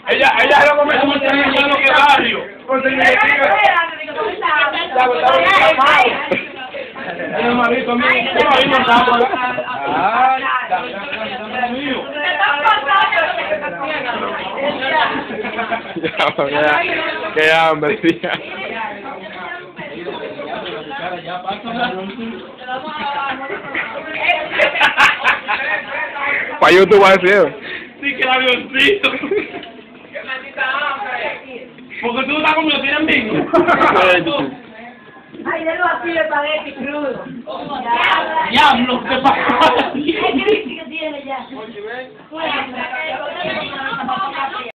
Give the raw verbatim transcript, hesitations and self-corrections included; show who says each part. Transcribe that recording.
Speaker 1: Ella, ella no come como el lo que barrio. Porque me diga. La botaba de no me ha visto a mí. No me no sapo. Ay, mío.
Speaker 2: Qué hambre, tía. ¿Para YouTube va a decir?
Speaker 1: Sí, que el avioncito. Porque tú no estás comiendo, tienes amigo.
Speaker 3: Ay, de los así de espagueti crudo.
Speaker 1: Diablo, ¿qué pasa?
Speaker 3: ¿Qué tiene ya?